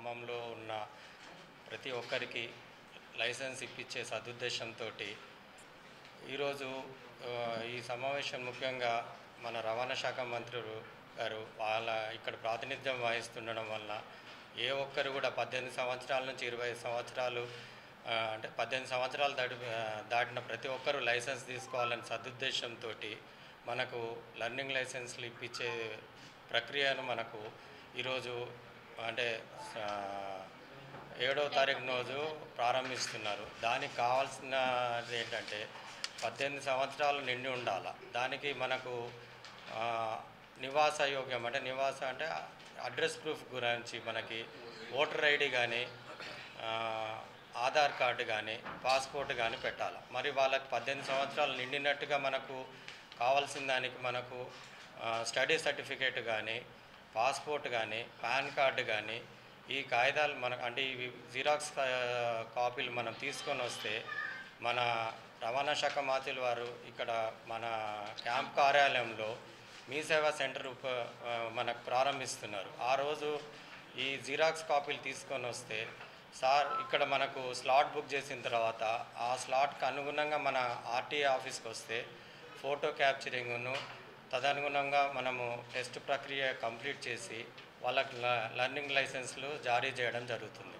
గ్రామంలో ఉన్న ప్రతి ఒక్కరికి లైసెన్స్ ఇప్పించే సదుద్దేశంతో ఈరోజు ఈ సమావేశం ముఖ్యంగా మన రవాణా శాఖ మంత్రి గారు వాళ్ళ ఇక్కడ ప్రాతినిధ్యం వహిస్తుండడం వల్ల ఏ ఒక్కరు కూడా 18 సంవత్సరాల నుంచి 20 సంవత్సరాలు అంటే 18 సంవత్సరాలు దాటిన ప్రతి ఒక్కరూ లైసెన్స్ తీసుకోవాలని సదుద్దేశంతో మనకు లర్నింగ్ లైసెన్స్లు ఇప్పించే ప్రక్రియను మనకు ఈరోజు అంటే 7వ తారీఖు రోజు ప్రారంభిస్తున్నారు. దానికి కావాల్సినది ఏంటంటే 18 సంవత్సరాలు నిండి ఉండాలి. దానికి మనకు నివాస యోగ్యం అంటే అడ్రస్ ప్రూఫ్ గురించి మనకి ఓటర్ ఐడి కానీ ఆధార్ కార్డు కానీ పాస్పోర్ట్ కానీ పెట్టాలి. మరి వాళ్ళకి 18 సంవత్సరాలు నిండినట్టుగా మనకు కావాల్సిన దానికి మనకు స్టడీ సర్టిఫికేట్ కానీ పాస్పోర్ట్ కానీ పాన్ కార్డు కానీ ఈ కాగితాలు మనకు అంటే ఇవి జిరాక్స్ కాపీలు మనం తీసుకొని వస్తే మన రవాణా శాఖ మంత్రులు వారు ఇక్కడ మన క్యాంప్ కార్యాలయంలో మీ సేవా సెంటర్ మనకు ప్రారంభిస్తున్నారు. ఆ రోజు ఈ జిరాక్స్ కాపీలు తీసుకొని వస్తే సార్ ఇక్కడ మనకు స్లాట్ బుక్ చేసిన తర్వాత ఆ స్లాట్కి అనుగుణంగా మన ఆర్టీఏ ఆఫీస్కి వస్తే ఫోటో క్యాప్చరింగ్ను తదనుగుణంగా మనము టెస్ట్ ప్రక్రియ కంప్లీట్ చేసి వాళ్ళకి లర్నింగ్ లైసెన్స్లు జారీ చేయడం జరుగుతుంది.